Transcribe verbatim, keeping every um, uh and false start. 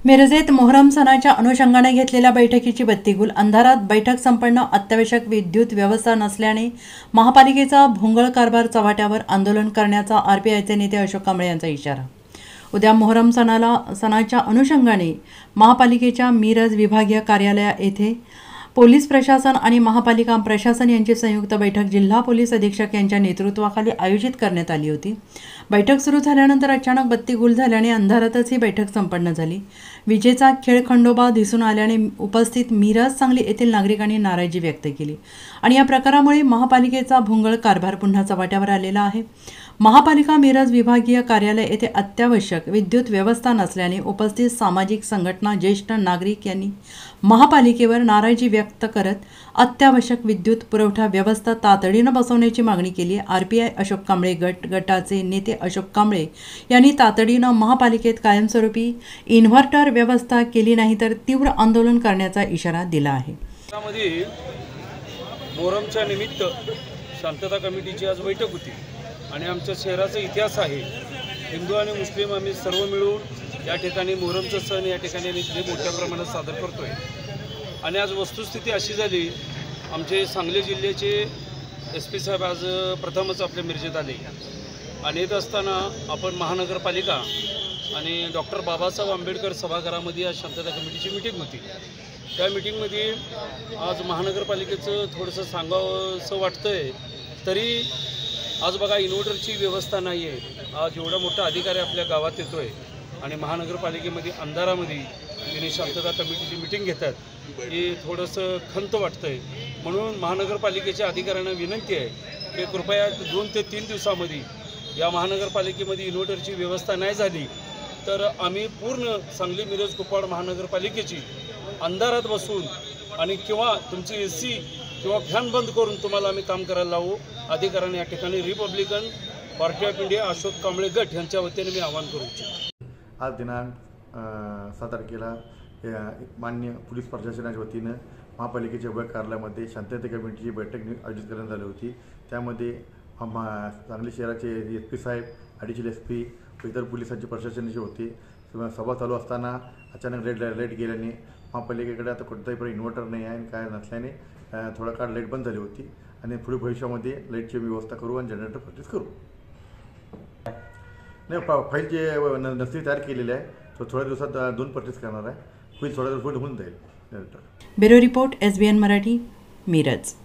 मिरजेत मोहरम सणाच्या अनुषंगाने घेतलेल्या बैठकीची बत्तीगुल. अंधारात बैठक संपन्न. अत्यावश्यक विद्युत व्यवस्था नसल्याने महापालिकेचा भोंगळ कारभार चव्हाट्यावर. आंदोलन करण्याचा आरपीआयचे नेते अशोक कांबळे यांचा इशारा. उद्या मोहरम सणाला सणाच्या अनुषंगाने महापालिकेच्या मिरज विभागीय कार्यालय येथे पोलीस प्रशासन आणि महापालिका प्रशासन यांची संयुक्त बैठक जिल्हा पोलीस अधीक्षक यांच्या नेतृत्वाखाली आयोजित करण्यात आली होती. बैठक सुरू झाल्यानंतर अचानक बत्ती गुल झाल्याने अंधारातच ही बैठक संपन्न झाली. विजेचा खेळखंडोबा दिसून आल्याने उपस्थित मिरज सांगली येथील नागरिकांनी नाराजी व्यक्त केली आणि या प्रकारामुळे महापालिकेचा भोंगळ कारभार पुन्हा चव्हाट्यावर आलेला आहे. महापालिका मिरज विभागीय कार्यालय येथे अत्यावश्यक विद्युत व्यवस्था नसल्याने उपस्थित सामाजिक संघटना, ज्येष्ठ नागरिक यांनी महापालिकेवर नाराजी व्यक्त करत अत्यावश्यक विद्युत पुरवठा व्यवस्था तातडीने बसवण्याची मागणी केली. आरपीआय अशोक कांबळे गट गटाचे नेते अशोक कांबळे यांनी तातडीने महापालिकेत कायमस्वरूपी इन्व्हर्टर व्यवस्था केली नाही तर तीव्र आंदोलन करण्याचा इशारा दिला आहे. मोहरमच्या निमित्त शांतता कमिटीची आज बैठक होती आणि आमच्या शहराचा इतिहास आहे. हिंदू आणि मुस्लिम आम्ही सर्व मिळून या ठिकाणी मोहरमचा सण या ठिकाणी मोठ्या प्रमाणात सादर करतोय. आणि आज वस्तुस्थिती अशी झाली, आमचे सांगली जिल्ह्याचे एस पी साहेब आज प्रथमच आपल्या मिरजेत आले आणि येत असताना आपण महानगरपालिका आणि डॉक्टर बाबासाहेब आंबेडकर सभागृहामध्ये आज शांतता कमिटीची मिटिंग होती. त्या मिटिंगमध्ये आज महानगरपालिकेचं थोडंसं सांगावंसं वाटतंय, तरी आज बघा इन्व्हर्टरची व्यवस्था नाही आहे. आज एवढा मोठा अधिकारी आपल्या गावात येतो आहे आणि महानगरपालिकेमध्ये अंधारामध्ये त्यांनी शांतता कमिटीची मिटिंग घेतात, हे थोडंसं खंत वाटतं आहे. म्हणून महानगरपालिकेच्या अधिकाऱ्यांना विनंती आहे की कृपया दोन ते तीन दिवसामध्ये या महानगरपालिकेमध्ये इन्व्हर्टरची व्यवस्था नाही झाली तर आम्ही पूर्ण सांगली मिरज कुपवाड महानगरपालिकेची अंधारात बसून आणि किंवा तुमची ए सी किंवा फॅन बंद करून तुम्हाला आम्ही काम करायला लावू. अधिकाऱ्यांनी या ठिकाणी republican party of India Ashok Kamble गट यांच्या वतीने मी आवाहन करू इच्छितो. आज दिनांक सात तारखेला मान्य पोलीस प्रशासनाच्या वतीनं महापालिकेच्या विभाग कार्यालयामध्ये शांतता कमिटीची बैठक आयोजित करण्यात आली होती. त्यामध्ये सांगली शहराचे एस पी साहेब, ॲडिशनल एस पी व इतर पोलिसांचे प्रशासनाचे होते. सभा चालू असताना अचानक लाईट लाईट गेल्याने महापालिकेकडे आता कोणताही पण इन्व्हर्टर नाही आहे आणि काय नसल्याने थोडा काळ लाईट बंद झाली होती आणि पुढे भविष्यामध्ये लाईटची व्यवस्था करू आणि जनरेटर परचेस करू. नाही, फाईल जे नर्सरी तयार केलेली आहे तो थोड्या दिवसात दोन परचेस करणार आहे. होईल, थोड्या दिवस होऊन जाईल generator. Bureau report, S B N Marathi, Miraj.